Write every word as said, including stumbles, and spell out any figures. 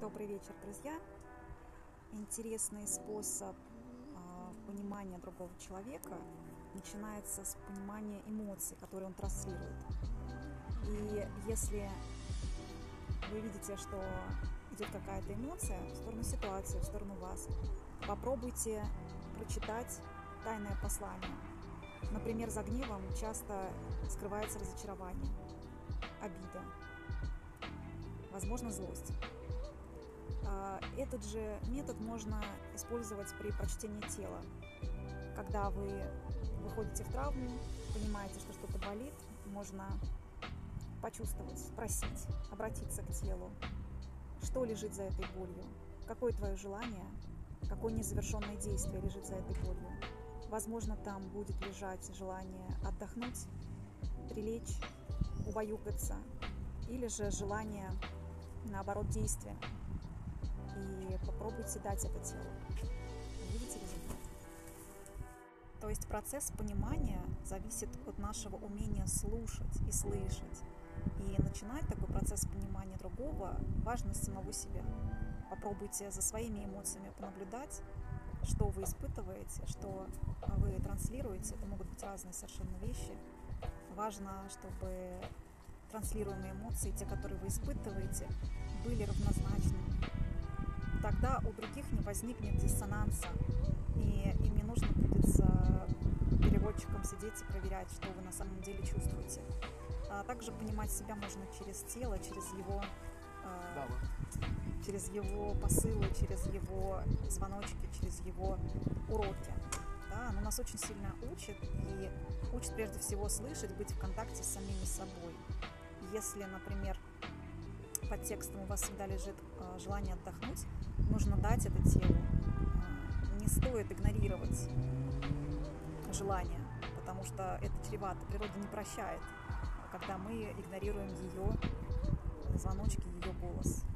Добрый вечер, друзья! Интересный способ а, понимания другого человека начинается с понимания эмоций, которые он транслирует. И если вы видите, что идет какая-то эмоция в сторону ситуации, в сторону вас, попробуйте прочитать тайное послание. Например, за гневом часто скрывается разочарование, обида, возможно, злость. Этот же метод можно использовать при прочтении тела. Когда вы выходите в травму, понимаете, что что-то болит, можно почувствовать, спросить, обратиться к телу, что лежит за этой болью, какое твое желание, какое незавершенное действие лежит за этой болью. Возможно, там будет лежать желание отдохнуть, прилечь, убаюкаться, или же желание, наоборот, действия. И попробуйте дать это телу. Увидите результат. То есть процесс понимания зависит от нашего умения слушать и слышать. И начинать такой процесс понимания другого важно с самого себя. Попробуйте за своими эмоциями понаблюдать, что вы испытываете, что вы транслируете. Это могут быть разные совершенно вещи. Важно, чтобы транслируемые эмоции, те, которые вы испытываете, были равнозначными. Тогда у других не возникнет диссонанса, и им не нужно будет с переводчиком сидеть и проверять, что вы на самом деле чувствуете. А также понимать себя можно через тело, через его, э, через его посылы, через его звоночки, через его уроки. Да, оно нас очень сильно учит, и учит прежде всего слышать, быть в контакте с самими собой. Если, например, под текстом у вас всегда лежит э, желание отдохнуть, нужно дать это телу. Э, не стоит игнорировать желание, потому что это чревато. Природа не прощает, когда мы игнорируем ее звоночки, ее голос.